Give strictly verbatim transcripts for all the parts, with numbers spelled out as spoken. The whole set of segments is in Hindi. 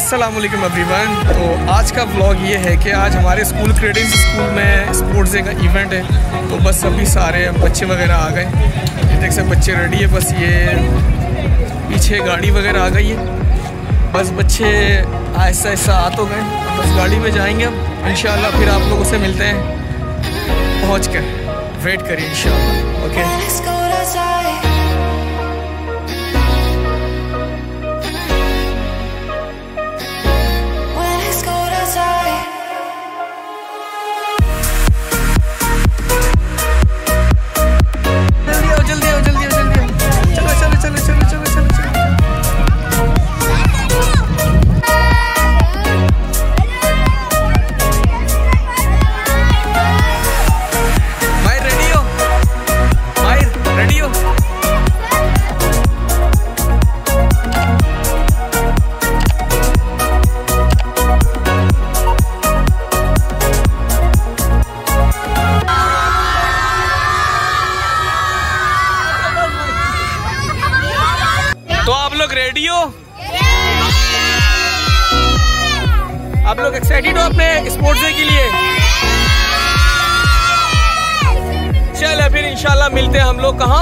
अस्सलामुअलैकुम एवरीवन। तो आज का व्लॉग ये है कि आज हमारे स्कूल क्रेडिट स्कूल में स्पोर्ट्स डे का इवेंट है। तो बस अभी सारे बच्चे वगैरह आ गए, ये देख सब बच्चे रेडी है। बस ये पीछे गाड़ी वगैरह आ गई है। बस बच्चे ऐसा ऐसा आ तो गए, बस गाड़ी में जाएंगे अब इंशाल्लाह। फिर आप लोगों से मिलते हैं पहुँच कर, वेट करिए इंशाल्लाह। ओके तो आप लोग रेडी हो? आप लोग एक्साइटेड हो अपने स्पोर्ट्स डे के लिए? चलो फिर इंशाल्लाह मिलते हैं हम लोग कहाँ?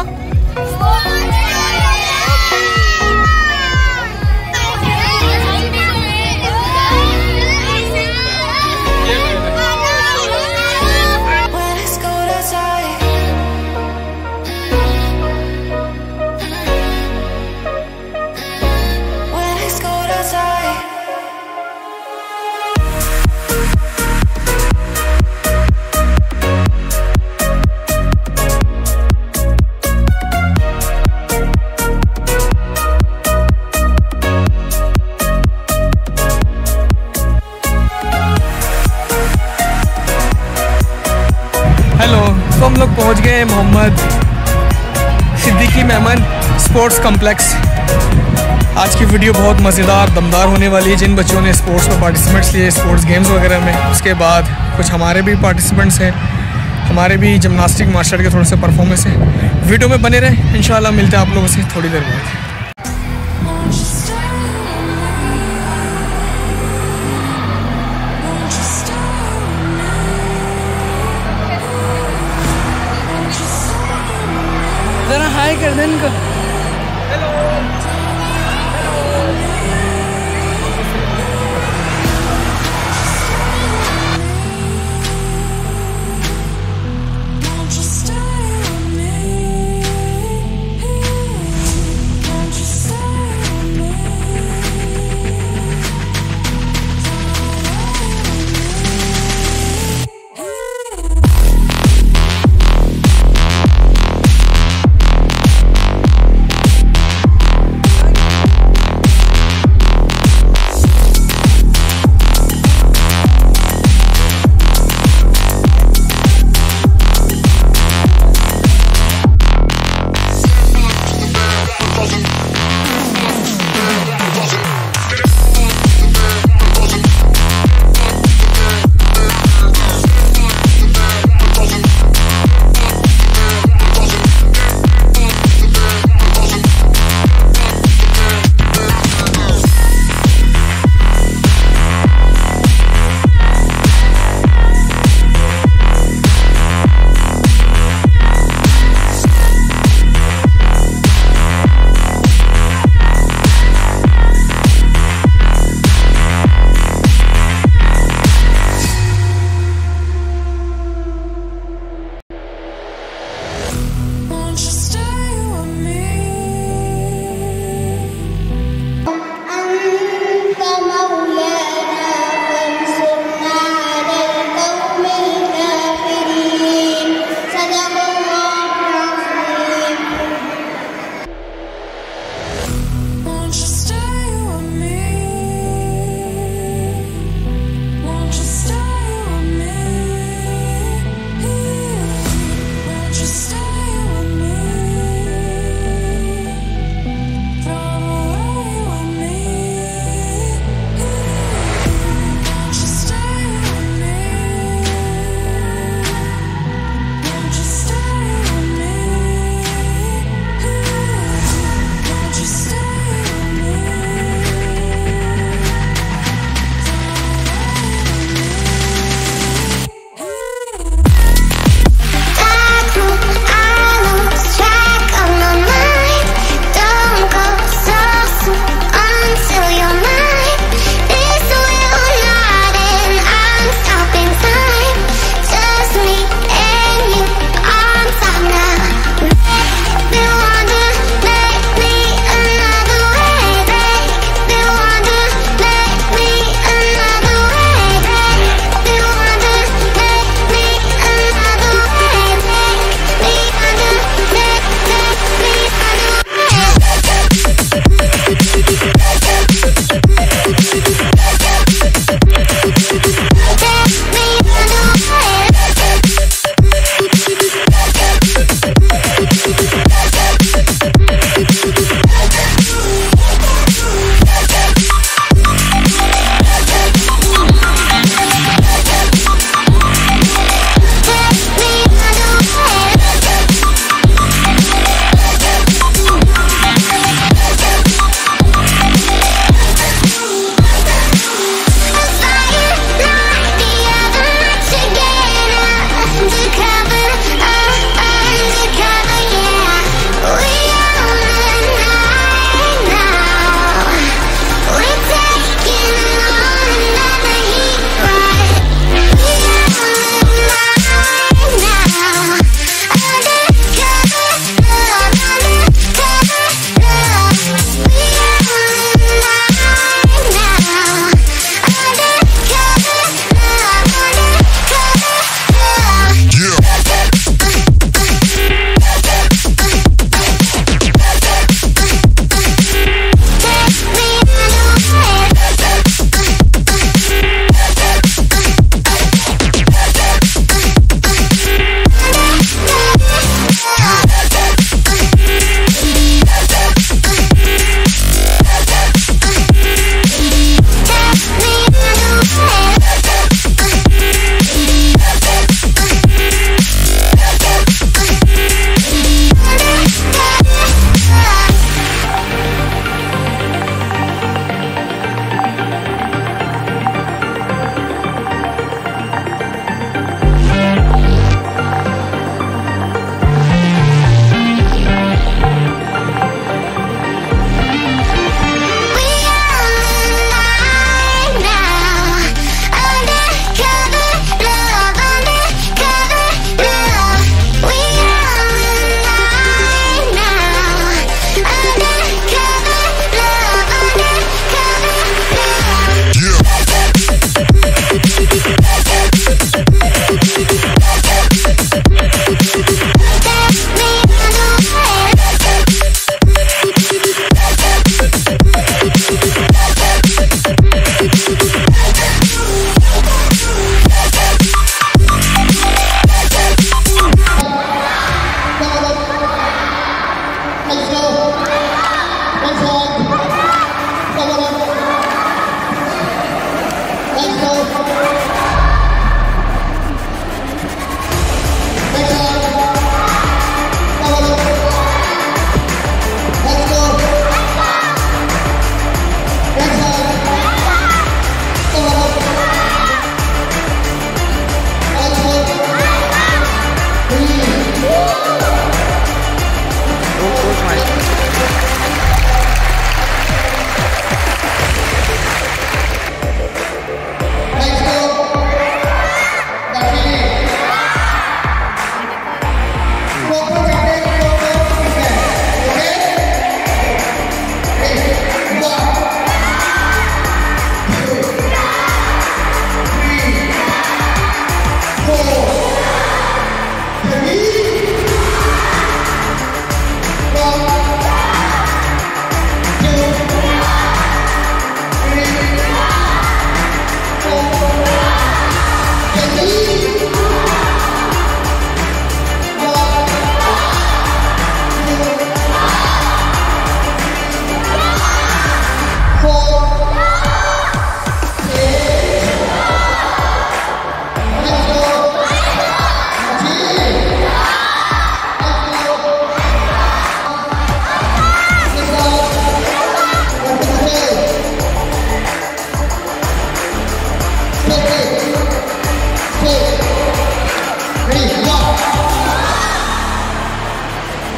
हेलो, तो हम लोग पहुंच गए मोहम्मद सिद्दीकी मेमन स्पोर्ट्स कॉम्प्लेक्स। आज की वीडियो बहुत मज़ेदार दमदार होने वाली है। जिन बच्चों ने स्पोर्ट्स में पार्टिसिपेंट्स लिए, स्पोर्ट्स गेम्स वगैरह में, उसके बाद कुछ हमारे भी पार्टिसिपेंट्स हैं, हमारे भी जिमनास्टिक मार्शल के थोड़े से परफॉर्मेंस है। वीडियो में बने रहें, इंशाल्लाह मिलते हैं आप लोगों से थोड़ी देर बाद। जरा हाय कर दे इनको। Hello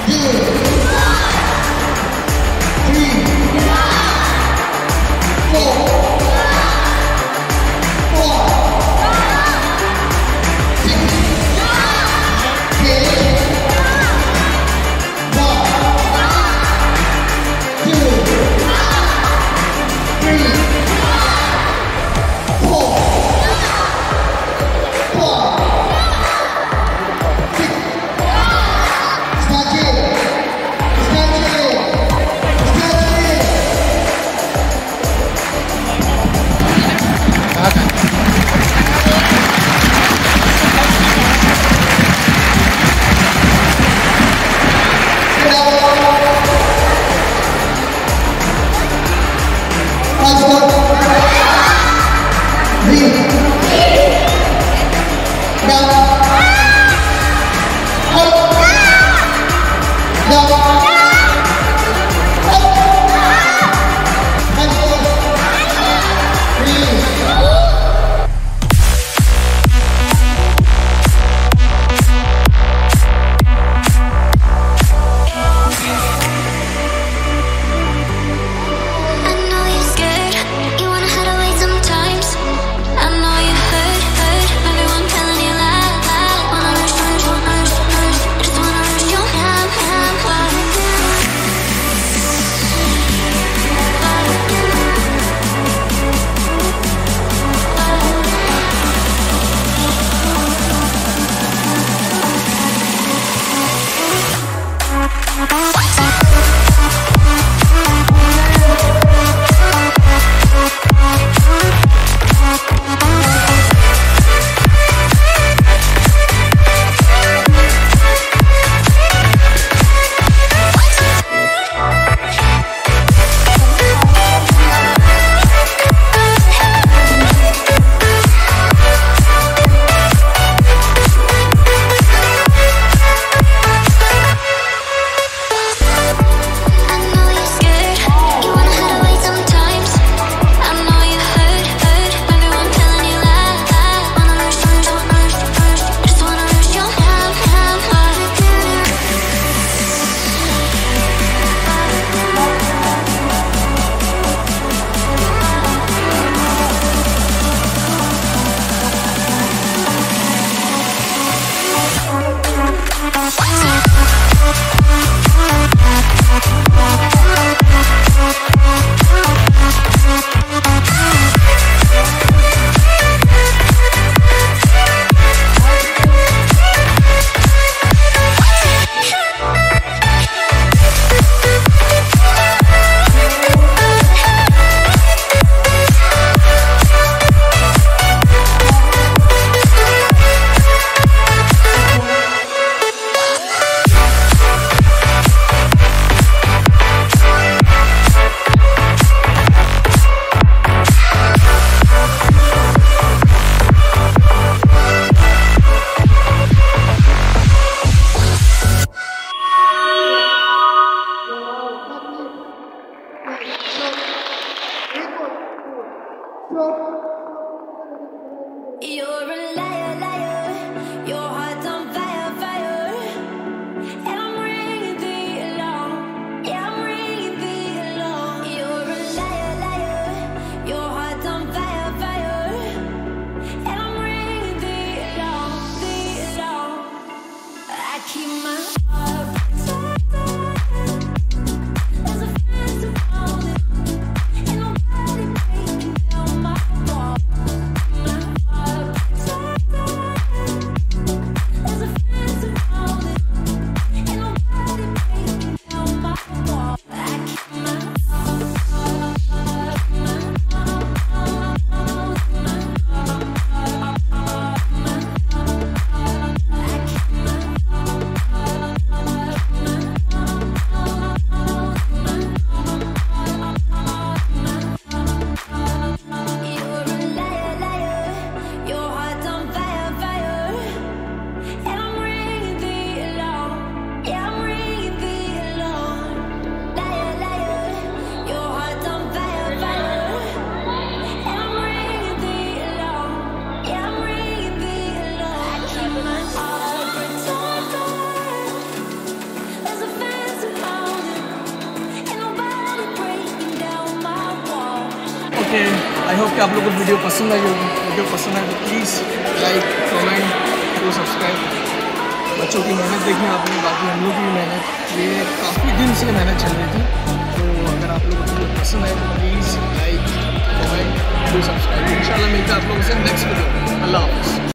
Wanna rush, rush, rush, rush. Just wanna rush you now, now, now. Okay, I hope कि आप लोगों को वीडियो पसंद आई होगी। वीडियो पसंद आए तो प्लीज़ लाइक कमेंट और सब्सक्राइब। बच्चों की मेहनत देखी आपने, बाकी हम लोग की मेहनत, ये काफ़ी दिन से मेहनत चल रही थी। तो अगर आप लोगों को वीडियो पसंद आए तो प्लीज़ लाइक कमेंट और सब्सक्राइब। इंशाल्लाह मिलता है आप लोगों से नेक्स्ट वीडियो। अल्लाह हाफ़िज़।